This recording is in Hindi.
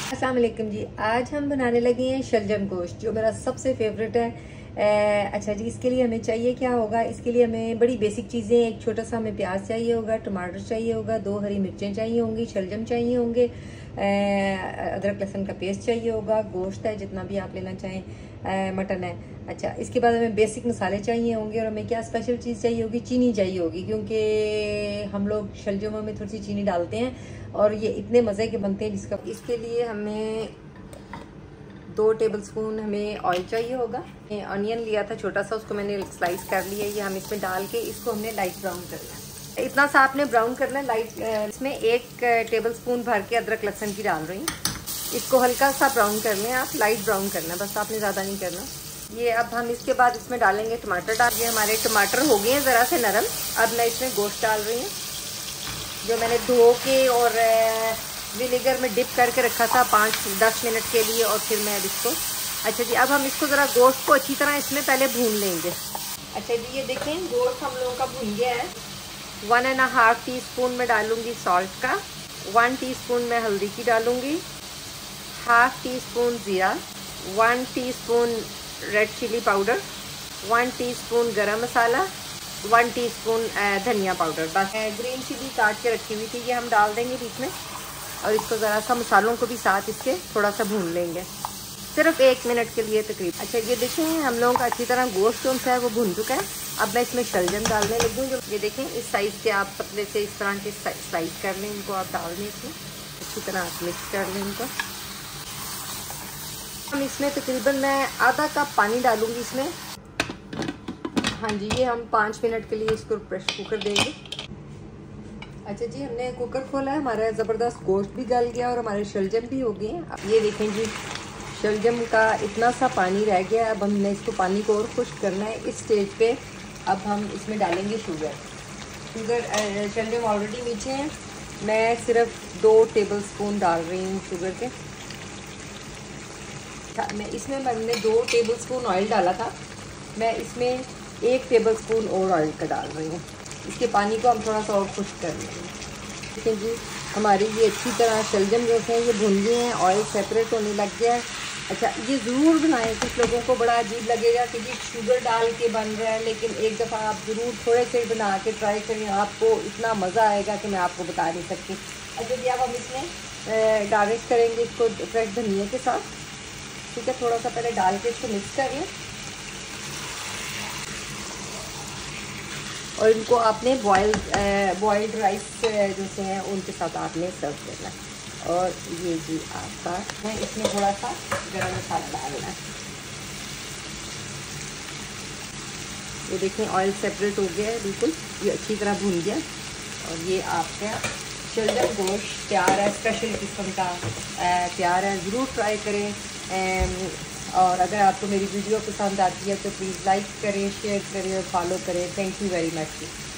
अस्सलाम वालेकुम जी। आज हम बनाने लगे हैं शलजम गोश्त, जो मेरा सबसे फेवरेट है। अच्छा जी, इसके लिए हमें चाहिए क्या होगा? इसके लिए हमें बड़ी बेसिक चीज़ें, एक छोटा सा हमें प्याज चाहिए होगा, टमाटर चाहिए होगा, 2 हरी मिर्चें चाहिए होंगी, शलजम चाहिए होंगे, अदरक लहसुन का पेस्ट चाहिए होगा, गोश्त है जितना भी आप लेना चाहें, मटन है। अच्छा, इसके बाद हमें बेसिक मसाले चाहिए होंगे और हमें क्या स्पेशल चीज़ चाहिए होगी? चीनी चाहिए होगी, क्योंकि हम लोग शलजमों में थोड़ी सी चीनी डालते हैं और ये इतने मज़े के बनते हैं जिसका। इसके लिए हमें 2 टेबलस्पून हमें ऑयल चाहिए होगा। ऑनियन लिया था छोटा सा, उसको मैंने स्लाइस कर लिया। ये हम इसमें डाल के इसको हमने लाइट ब्राउन करना है। इतना सा आपने ब्राउन करना है लाइट। इसमें 1 टेबलस्पून भर के अदरक लहसुन की डाल रही हूँ। इसको हल्का सा ब्राउन कर लें आप, लाइट ब्राउन करना है बस, आपने ज़्यादा नहीं करना। ये अब हम इसके बाद इसमें डालेंगे टमाटर। डालिए, हमारे टमाटर हो गए हैं ज़रा से नरम। अब मैं इसमें गोश्त डाल रही हूँ जो मैंने धो के और विनेगर में डिप करके रखा था 5-10 मिनट के लिए, और फिर मैं अब इसको। अच्छा जी, अब हम इसको ज़रा गोश्त को अच्छी तरह इसमें पहले भून लेंगे। अच्छा जी, ये देखें गोश्त हम लोगों का भून गया है। 1.5 टीस्पून में डालूंगी सॉल्ट का, 1 टीस्पून में हल्दी की डालूंगी, 1/2 टीस्पून ज़ीरा, 1 teaspoon red chilli powder, 1 teaspoon garam masala, 1 teaspoon धनिया पाउडर। बस ग्रीन चिली काट के रखी हुई थी, ये हम डाल देंगे बीच में, और इसको ज़रा सा मसालों को भी साथ इसके थोड़ा सा भून लेंगे, सिर्फ 1 मिनट के लिए तकरीबन। अच्छा, ये देखें हम लोगों का अच्छी तरह गोश्त जो है वो भून चुका है। अब मैं इसमें शलजम डालने लगी हूँ। ये देखें इस साइज़ के आप पतले से इस तरह के स्लाइस कर लें, इनको आप डाल दें इसमें, अच्छी तरह आप मिक्स कर लें इनको। हम इसमें तकरीबन मैं आधा कप पानी डालूंगी इसमें। हाँ जी, ये हम 5 मिनट के लिए इसको प्रेशर कुकर देंगे। अच्छा जी, हमने कुकर खोला है, हमारा ज़बरदस्त गोश्त भी गल गया और हमारे शलजम भी हो गए हैं। ये देखें जी, शलजम का इतना सा पानी रह गया। अब हमने इसको पानी को और खुश्क करना है। इस स्टेज पे अब हम इसमें डालेंगे शुगर। शलजम ऑलरेडी मीठे हैं, मैं सिर्फ 2 टेबलस्पून डाल रही हूँ शुगर के। मैं इसमें मैंने 2 टेबलस्पून ऑयल डाला था, मैं इसमें 1 टेबलस्पून और ऑयल का डाल रही हूँ। इसके पानी को हम थोड़ा सा और खुश्क कर लेंगे। ठीक है जी, हमारी ये अच्छी तरह शलजम जो है ये भुन गए हैं, ऑयल सेपरेट होने लग गया है। अच्छा, ये ज़रूर बनाएं। कुछ लोगों को बड़ा अजीब लगेगा कि जी शुगर डाल के बन रहा है, लेकिन एक दफ़ा आप ज़रूर थोड़े से बना के ट्राई करें, आपको इतना मज़ा आएगा कि मैं आपको बता नहीं सकती। अच्छा जी, अब हम इसमें गार्निश करेंगे इसको फ्रेश धनिया के साथ। ठीक है, थोड़ा सा पहले डाल के इसको मिक्स कर लें, और इनको आपने बॉइल्ड राइस जैसे हैं उनके साथ आपने सर्व करना है। और ये जी आपका है, इसमें थोड़ा सा गरम मसाला डालना है। ये देखें ऑयल सेपरेट हो गया है बिल्कुल, ये अच्छी तरह भून गया, और ये आपका शलजम गोश्त तैयार है। स्पेशल किस्म का तैयार है, ज़रूर ट्राई करें। और अगर आपको मेरी वीडियो पसंद आती है तो प्लीज़ लाइक करें, शेयर करें और फॉलो करें। Thank you very much.